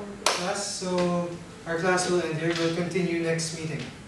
class. So our class will end here. We'll continue next meeting.